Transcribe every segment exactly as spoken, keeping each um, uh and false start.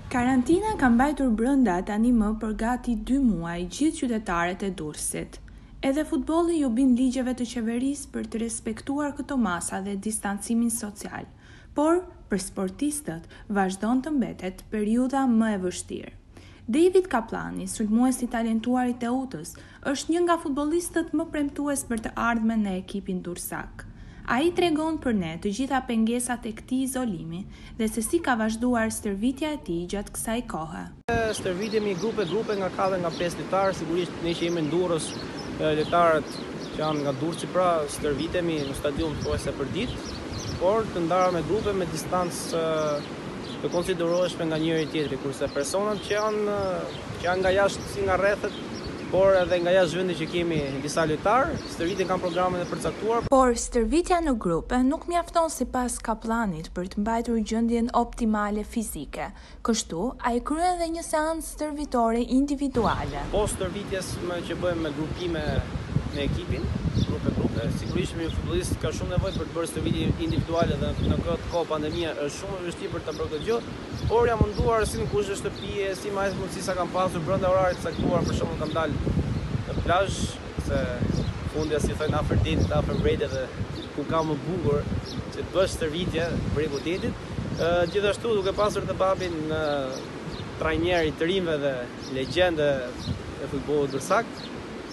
Karantina ka mbajtur brenda tani më për gati dy muaj gjithë qytetarët e Durrësit. Edhe futbolli ju bin ligjeve të qeverisë për të respektuar këto masa dhe distancimin social, por për sportistët vazhdon të mbetet periudha më e vështirë. David Kaplani, sulmuesi talentuar i Teutës, është një nga futbollistët më premtues për të ardhmen në ekipin durrësak. Ai tregon për ne të gjitha pengesat e këtij izolimi dhe se si ka vazhduar stërvitja e tij gjatë kësaj kohe. Stërvitemi grupe grupe nga katër nga pesë lojtarë, sigurisht ne që jemi në Durrës, lojtarët që janë nga Durrësi, pra stërvitemi në stadium thuajse për ditë, por të ndara me grupe me distancë të konsideroheshme nga njëri tjetri, kurse personat që janë që janë nga jashtë si nga rrethet, por edhe nga jashtë vendi që kemi disa lojtarë, stërvitjen kanë programin e përcaktuar. Por stërvitja në grupe nuk mjafton sipas Kaplanit për të mbajtur gjendjen optimale fizike. Kështu, ai kryen edhe një seancë stërvitore individuale. Po stërvitjes me që bëjmë me grupime me ekipin, grupe grupe, sigurisht me një futbollist ka shumë nevojë për të bërë stërvitje individuale dhe në këtë kohë pandemia është shumë e vështirë për ta bërë këtë gjë, por jam munduar si në kushte shtëpie, si më shumë mundësi sa kam pasur brenda orarit të caktuar, për shembull kam dalë në plazh, se fundja si thonë afër detit, afër mbretëve dhe ku ka më bukur që të bësh stërvitje bregu detit. Gjithashtu duke pasur të babin trajner i të rinjve dhe legjende e futbollit durrësak,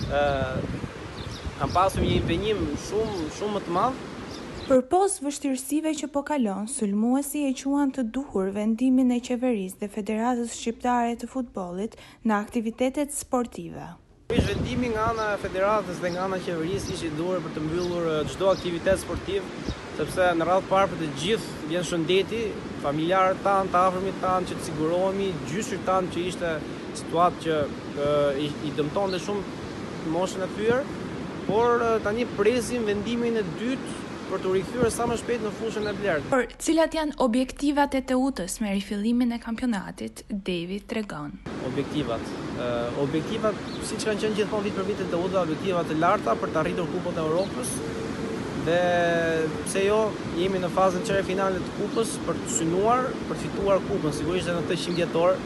kam pasur një impenjim shumë shumë më të madh. Përpos vështirësive që po kalon, sulmuesi e quan të duhur vendimin e qeverisë dhe Federatës Shqiptare të Futbollit në aktivitetet sportive. Vendimi nga ana e Federatës dhe nga ana e qeverisë ishte i duhur për të mbyllur çdo aktivitet sportiv, sepse në radhë parë për të gjithë vjen shëndeti, familjarët tanë, të afërmit tanë, që të sigurohemi, gjyshit tanë që ishte situatë që i, i dëmtonte shumë moshën e tyre, por tani presim vendimin e dytë për të rikthyer sa më shpejt në fushën e blertë. Por cilat janë objektivat e Teutës me rifillimin e kampionatit, David tregon. Objektivat. Uh, objektivat, siç kanë qenë gjithmonë vit për vit të Teuta, objektivat të larta për të arritur Kupën e Europës. Dhe pse jo, jemi në fazën çerfinale të Kupës për të synuar, për të fituar Kupën, sigurisht edhe në këtë qimbjetor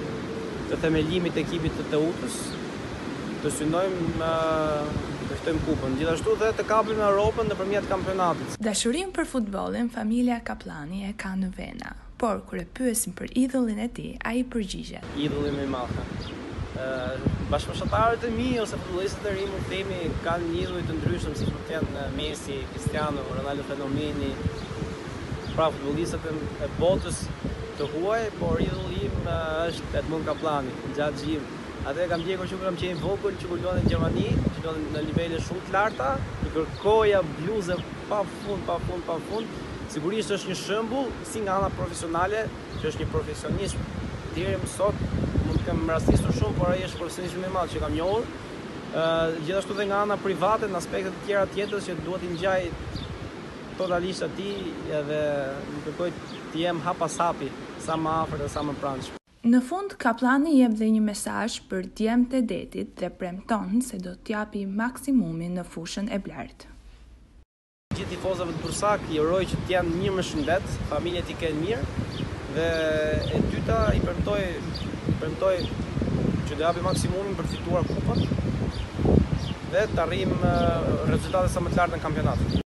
të themelimit të ekipit të Teutës, të synojmë uh, të ftojmë Kupën, gjithashtu dhe të kapim në Europën nëpërmjet kampionatit. Dashurinë për futbollin familja Kaplani e ka në vena, por kur e pyesim për idhullin e tij, ai përgjigjet. Idhulli më i madh. Ë bashkëfshatarët e mi ose futbollistët e rinj, mund të themi, kanë një idhull të ndryshëm, siç mund të jenë Messi, Cristiano, Ronaldo fenomeni, pra futbollistët e botës të huaj, por idhulli im është Edmund Kaplani, Xhaxhi im. Atë kam ndjekur që kam qenë vogël, që luante në Gjermani, që luante në nivele shumë të larta, i kërkoja bluze pa fund, pa fund, pa fund. Sigurisht është një shembull si nga ana profesionale, që është një profesionist deri më sot, mund të kem rastisur shumë, por ai është profesionist më i madh që kam njohur. Ë gjithashtu dhe nga ana private, në aspekte të tjera të jetës që duhet i ngjaj totalisht atij edhe më kërkoj të jem hap pas hapi, sa më afër dhe sa më pranë. Në fund, Kaplani jep dhe një mesazh për djemtë e detit dhe premton se do t'japi maksimumin në fushën e blertë. Gjithë tifozëve të Durrësak i uroj që të jenë mirë me shëndet, familjet i kenë mirë, dhe e dyta i premtoj, i premtoj që do japi maksimumin për të fituar Kupën dhe të arrijmë rezultate sa më të larta në kampionat.